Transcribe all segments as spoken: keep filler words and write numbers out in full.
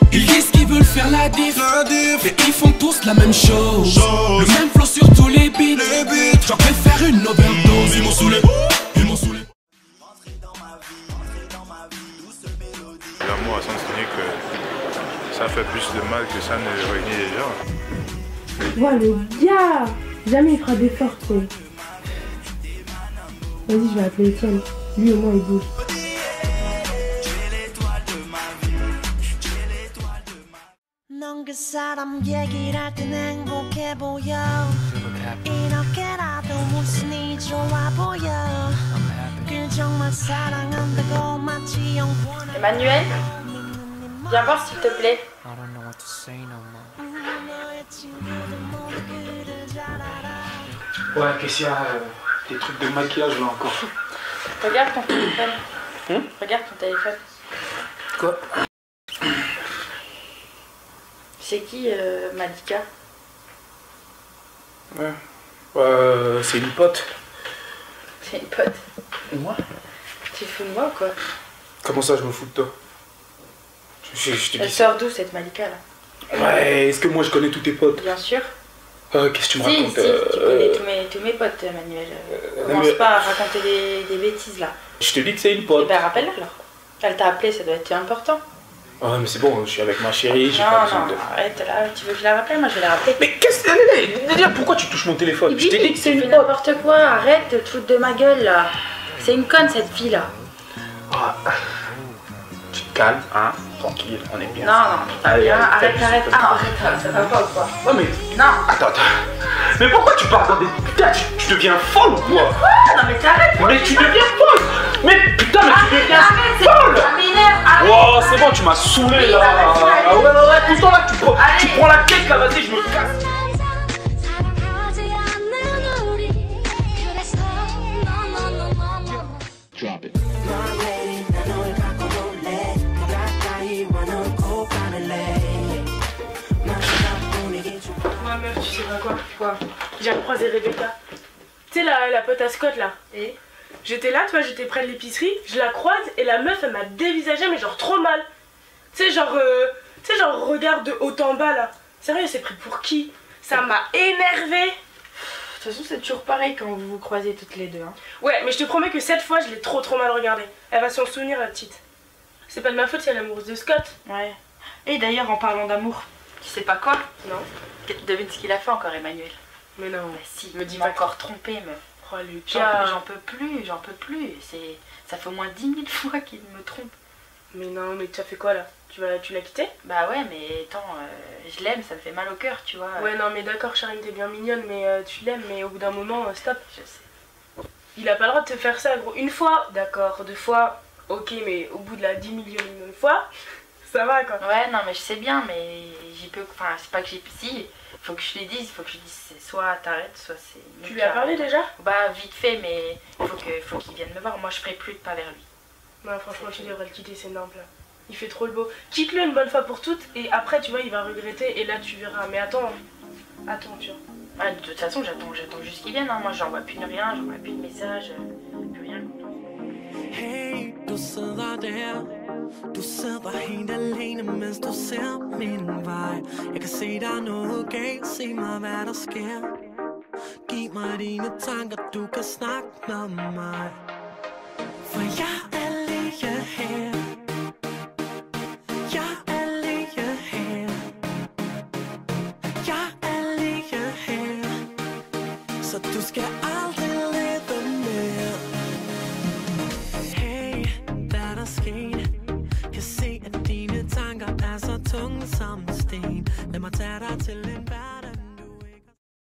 Ils disent qu'ils veulent faire la diff, la diff. Mais ils font tous la même chose, chose. Le même flow sur tous les beats, les beats. J'en préfère une overdose. Ils m'ont saoulé, ils m'ont saoulé. L'amour à sens unique, ça fait plus de mal que ça ne réunit les gens. Voilà le gars, jamais il fera d'efforts, quoi. Vas-y, je vais appeler Etienne. Lui au moins il bouge. Emmanuel, viens voir s'il te plaît. Ouais, qu'est-ce qu'il y a euh, des trucs de maquillage là encore. Regarde ton téléphone. Hum Regarde ton téléphone. Quoi? C'est qui euh, Malika? Ouais. Euh, c'est une pote. C'est une pote. Moi? Tu fous de moi ou quoi? Comment ça je me fous de toi? Je, je te Elle dis sort d'où cette Malika là? Ouais, est-ce que moi je connais tous tes potes? Bien sûr. Euh, Qu'est-ce que tu me si, racontes? Si, euh, tu connais tous mes, tous mes potes, Emmanuel. Euh, Commence mais... pas à raconter des, des bêtises là. Je te dis que c'est une pote. Eh ben rappelle-la alors. Elle t'a appelé, ça doit être important. Ah mais c'est bon, je suis avec ma chérie, j'ai non, pas besoin non, de... Non, arrête là, tu veux que je la rappelle? Moi je vais la rappeler. Mais qu'est-ce que... Déjà, pourquoi tu touches mon téléphone? Je t'ai dit que c'est une pote. N'importe quoi, arrête de te foutre de ma gueule là. C'est une conne cette fille là. Ah. Tu te calmes, hein? Tranquille, on est bien. Non, non, allez, bien, allez, arrête, arrête. Ah, arrête, ça va pas ou quoi? Ouais, mais. Non. Attends, attends. Mais pourquoi tu parles dans des. Putain, tu, tu deviens folle ou quoi? Non, mais t'arrêtes. Mais tu deviens folle. Mais putain, mais tu deviens folle. Ça m'énerve, arrête. Oh, c'est bon, tu m'as saoulé là. Ah ouais, non, là, tout le temps là, tu prends, tu prends la tête là, vas-y, je me casse. Drop it. Ouais meuf, tu sais pas quoi? Quoi? J'ai recroisé Rebecca. Tu sais la, la pote à Scott là. Et j'étais là, tu vois, j'étais près de l'épicerie, je la croise et la meuf elle m'a dévisagé mais genre trop mal. Tu sais genre, euh, tu sais genre regard de haut en bas là. Sérieux, elle s'est pris pour qui? Ça m'a énervé. De toute façon c'est toujours pareil quand vous vous croisez toutes les deux. Hein. Ouais, mais je te promets que cette fois je l'ai trop trop mal regardée. Elle va s'en souvenir la petite. C'est pas de ma faute si elle est amoureuse de Scott. Ouais. Et d'ailleurs en parlant d'amour, tu sais pas quoi? Non. Devine ce qu'il a fait encore Emmanuel. Mais non. Bah si, me dis pas pas encore trompé meuf. Oh le J'en gars. j'en peux plus, j'en peux plus. C'est, ça fait au moins dix mille fois qu'il me trompe. Mais non, mais tu as fait quoi là? Tu vas, tu l'as quitté? Bah ouais, mais attends, euh, je l'aime, ça me fait mal au cœur, tu vois. Ouais, non, mais d'accord, Charine, t'es bien mignonne, mais euh, tu l'aimes, mais au bout d'un moment, euh, stop. Je sais. Il a pas le droit de te faire ça, gros. Une fois, d'accord, deux fois, ok, mais au bout de la dix millionième fois, ça va quoi. Ouais, non, mais je sais bien, mais j'y peux. Enfin, c'est pas que j'y. Si, faut que je lui dise, faut que je lui dise, c'est soit t'arrêtes, soit c'est. Tu lui as parlé déjà? Bah, vite fait, mais faut que, faut qu'il vienne me voir. Moi, je ferai plus de pas vers lui. Non, franchement, tu devrais le quitter, c'est énorme là. Il fait trop le beau. Quitte-le une bonne fois pour toutes, et après, tu vois, il va regretter, et là, tu verras. Mais attends, attends, tu vois. Ah, de toute façon, j'attends, j'attends juste qu'il vienne. Hein. Moi, j'envoie plus de rien, j'envoie plus de messages, plus rien. Hey, du sidder der. Du sidder helt alene, mens du ser min vej. Jeg kan se, der er noget galt. Se mig, hvad der sker. Giv mig dine tanker, du kan snakke med mig. For jeg er lige her. Jeg er lige her. Jeg er lige her. Så du skal aldrig lede mere. Hey, hvad er der sket? Kan se, at dine tanker er så tunge som en sten. Lad mig tage dig til en verden, du ikke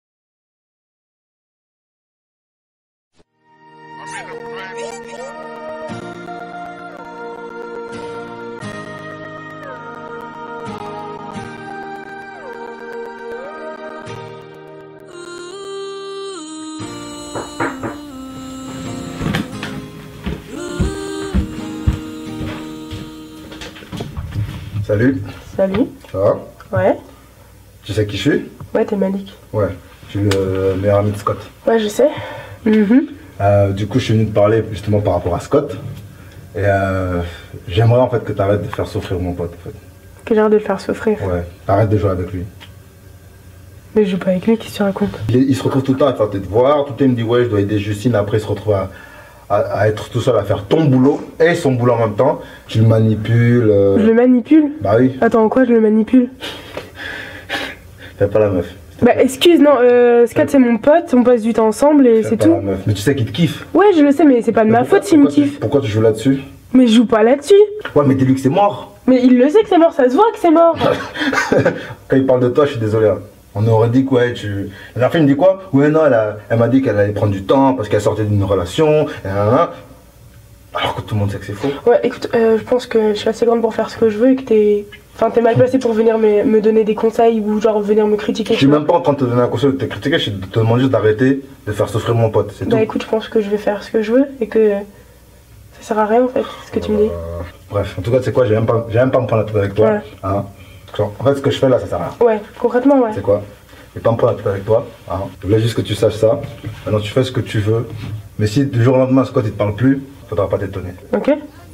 Salut. Salut. Ça va? Ouais. Tu sais qui je suis? Ouais, t'es Malik. Ouais, je suis le meilleur ami de Scott. Ouais, je sais. Mm-hmm. Euh, du coup, je suis venu te parler justement par rapport à Scott. Et euh, j'aimerais en fait que tu arrêtes de faire souffrir mon pote en fait. Que j'ai l'air de le faire souffrir. Ouais, arrête de jouer avec lui. Mais je joue pas avec lui, qu'est-ce que tu racontes? Il, il se retrouve tout le temps à faire tes devoirs, tout le temps il me dit ouais je dois aider Justine, après il se retrouve à, à, à être tout seul à faire ton boulot et son boulot en même temps. Tu le manipules. Euh... Je le manipule? Bah oui. Attends, en quoi je le manipule? Fais pas la meuf. Bah excuse, non, euh, Scott c'est mon pote, on passe du temps ensemble et c'est tout. La meuf. Mais tu sais qu'il te kiffe. Ouais, je le sais, mais c'est pas de mais ma pourquoi, faute s'il me pourquoi kiffe. Tu, pourquoi tu joues là-dessus? Mais je joue pas là-dessus. Ouais, mais dis-lui que c'est mort. Mais il le sait que c'est mort, ça se voit que c'est mort. Quand il parle de toi, je suis désolé. Hein. On aurait dit quoi, ouais, tu... La dernière fois, il me dit quoi? Ouais, non, elle, a... elle m'a dit qu'elle allait prendre du temps parce qu'elle sortait d'une relation. Et alors que tout le monde sait que c'est faux. Ouais, écoute, euh, je pense que je suis assez grande pour faire ce que je veux et que t'es... Enfin, t'es mal placé pour venir me, me donner des conseils ou genre venir me critiquer. Je suis même pas en train de te donner un conseil ou de te critiquer, je suis de te demander juste d'arrêter de faire souffrir mon pote, c'est Bah tout. écoute, je pense que je vais faire ce que je veux et que ça sert à rien en fait, ce que tu me dis. Euh, bref, en tout cas, c'est quoi, j'ai même pas, j'ai même pas me prendre la tête avec toi. Ouais. Hein. Genre, en fait, ce que je fais là, ça sert à rien. Ouais, concrètement, ouais. C'est quoi? Je vais pas me prendre la tête avec toi. Hein. Je voulais juste que tu saches ça. Maintenant, tu fais ce que tu veux. Mais si du jour au lendemain, Scott, il te parle plus, faudra pas t'étonner. Ok.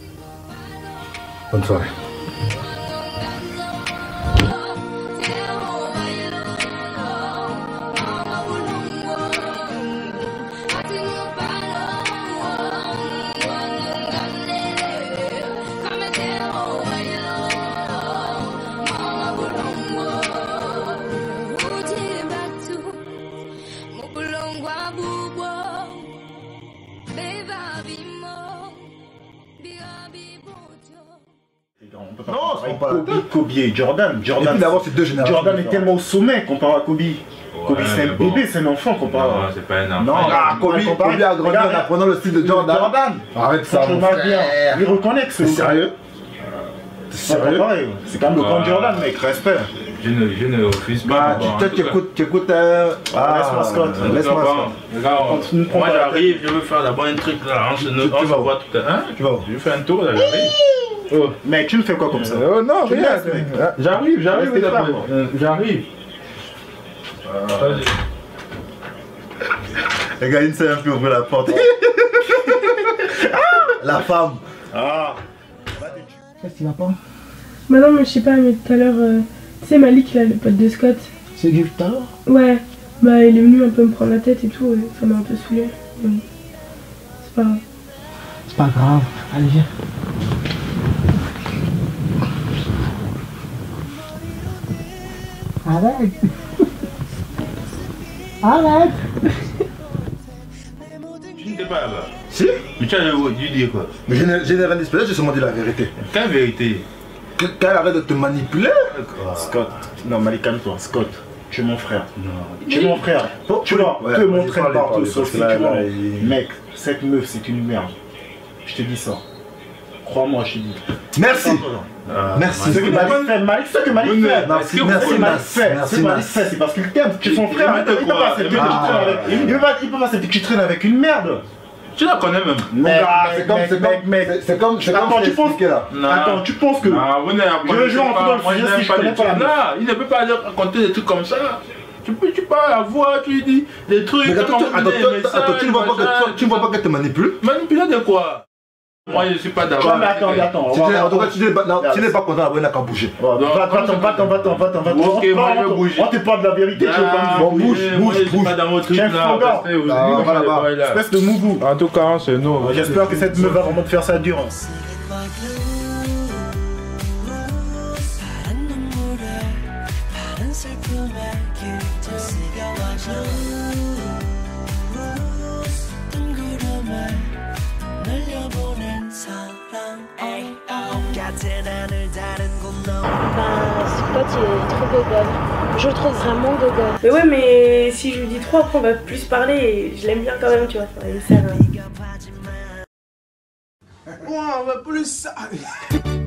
Bonne soirée. Non, c'est pas Kobe, Kobe et Jordan. Jordan, Et puis d'abord, c'est deux générations. Jordan est tellement au sommet comparé à Kobe. Ouais, Kobe, c'est un bon. bébé, c'est un enfant comparé Non, à. c'est pas un enfant. Non, Ah, Kobe, comparé- Kobe a grandi Regarde, en apprenant le style de Jordan. Jordan. Arrête ça, Je mon m'en bien. frère. Il reconnaît que c'est T'es sérieux? T'es C'est pas sérieux? pareil. C'est quand même le grand Ouais. Jordan, mec. Respect. Je ne, je ne refuse pas. Bah, Bon, en tu tout cas- écoutes, tu écoutes. Euh... Ah, laisse-moi Scott. En tout cas, Laisse-moi bon, Scott. regarde, On ne prend moi pas la j'arrive, je veux faire d'abord un truc là, on se, Tu- on tu se vas voit tout à l'heure. Hein? Tu vas où? Je fais un tour là, j'arrive. Oh, mec, tu me fais quoi comme ça? Oh non, Tu regarde. laisses, mec. Ah, J'arrive, j'arrive, Laisse tes d'abord. frères, Euh, j'arrive. Euh, Les gars, il s'est un peu ouvrir la porte. La femme. Ah. Qu'est-ce qui va pas? Bah non, mais je sais pas, mais tout à l'heure, euh, tu sais, Malik là, le pote de Scott. C'est du tout à l'heure? Ouais, bah il est venu un peu me prendre la tête et tout, et ça m'a un peu saoulé. Donc, c'est pas grave. C'est pas grave. Allez, viens. Arrête. Arrête. Tu n'étais pas là-bas. Si? Mais tu as dû dire quoi? Mais je n'ai je n'ai rien dit, j'ai seulement dit la vérité. Quelle vérité? Que- Qu'elle arrête de te manipuler. Scott. Non, Malik, calme-toi. Scott. Tu es mon frère. Non. Tu es mon frère. Tu vois, Ouais, te vas-y, montrer parlez, partout, parlez, sauf parce si que là, tu vois. là, il- Mec, cette meuf, c'est une merde. Je te dis ça. Crois-moi, je te dis. Merci. Euh, Merci. Ce que Malik fait, Malik, ce que Malik fait. Merci, Ce que merci, Malik merci, fait, merci, ce que Malik merci. fait, c'est parce qu'il t'aime. Tu es son frère. Mais Il peut quoi? pas accepter que tu Ah. traînes avec. Il peut pas- il peut pas accepter que tu traînes avec une merde. Tu la connais même. Mec, Ah, mec, c'est comme, mec, c'est mec, comme, mec. c'est- c'est comme, c'est comme Attends, je tu t'ai penses expliqué là. Non. Attends, tu penses que. Non, vous n'avez Je vais jouer en football moi, je sujet n'aime si je pas connais les pas la trucs là. Il ne peut pas aller raconter des trucs comme ça. Tu peux, tu parles à la voix, tu lui dis des trucs. Mais attends, comment attends, vous dites, attends, des attends, attends, tu ne vois pas que messages, tu- tu ne vois pas qu'elle te manipule? Manipuler de quoi? Moi, je ne suis pas Non, d'accord. mais attends, mais attends. Si on tu va- n'es- en tout cas, tu n'es pas, non, Regarde. tu n'es pas content, après, il n'a qu'à bouger. Va, va-t'en, va-t'en, va-t'en, va-t'en, va-t'en. Ok, On moi, te- je vais bouger. On te parle de la vérité, tu veux pas Ah, me dire. Bon, bouge, oui, bouge, moi, je suis bouge. pas dans votre truc Tiens, là. Fanga. Restez, vous- Ah, vous- on va là-bas. vous- là. Espèce de mougou. En tout cas, c'est nous. J'espère que cette meuf va vraiment te faire ça dur. 파란 눈물에 파란 슬픔에 깃들 새겨와줘 뜬 구름에 날려보낸 사랑 같은 하늘 다른 곳 너 Bah, Scott, il est trop gogol. Je le trouve vraiment gogol. Mais ouais, mais si je lui dis trop, après on va plus parler et je l'aime bien quand même, tu vois. Enfin, il me sert, hein. 비겁하지만 On veut plus ça.